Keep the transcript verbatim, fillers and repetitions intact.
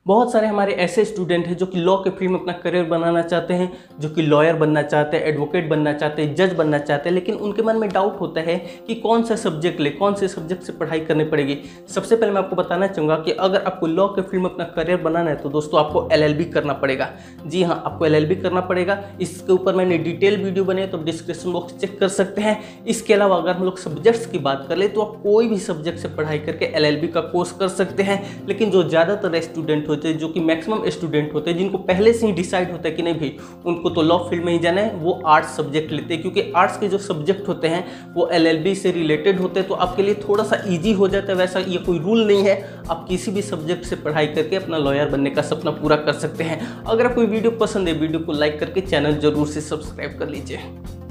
बहुत सारे हमारे ऐसे स्टूडेंट हैं जो कि लॉ के फील्ड में अपना करियर बनाना चाहते हैं, जो कि लॉयर बनना चाहते हैं, एडवोकेट बनना चाहते हैं, जज बनना चाहते हैं, लेकिन उनके मन में डाउट होता है कि कौन सा सब्जेक्ट ले, कौन से सब्जेक्ट से पढ़ाई करनी पड़ेगी। सबसे पहले मैं आपको बताना चाहूँगा कि अगर आपको लॉ के फील्ड में अपना करियर बनाना है तो दोस्तों आपको एल एल बी करना पड़ेगा। जी हाँ, आपको एल एल बी करना पड़ेगा। इसके ऊपर मैंने डिटेल वीडियो बने तो डिस्क्रिप्शन बॉक्स चेक कर सकते हैं। इसके अलावा अगर हम लोग सब्जेक्ट्स की बात कर ले तो आप कोई भी सब्जेक्ट से पढ़ाई करके एल एल बी का कोर्स कर सकते हैं। लेकिन जो ज़्यादातर स्टूडेंट होते हैं, जो कि मैक्सिमम स्टूडेंट होते हैं, जिनको पहले से ही डिसाइड होता है कि नहीं भाई उनको तो लॉ फील्ड में ही जाना है, वो आर्ट्स सब्जेक्ट लेते हैं, क्योंकि आर्ट्स के जो सब्जेक्ट होते हैं वो एल एल बी से रिलेटेड होते हैं, तो आपके लिए थोड़ा सा ईजी हो जाता है। वैसा ये कोई रूल नहीं है, आप किसी भी सब्जेक्ट से पढ़ाई करके अपना लॉयर बनने का सपना पूरा कर सकते हैं। अगर आपको वीडियो पसंद है, वीडियो को लाइक करके चैनल जरूर से सब्सक्राइब कर लीजिए।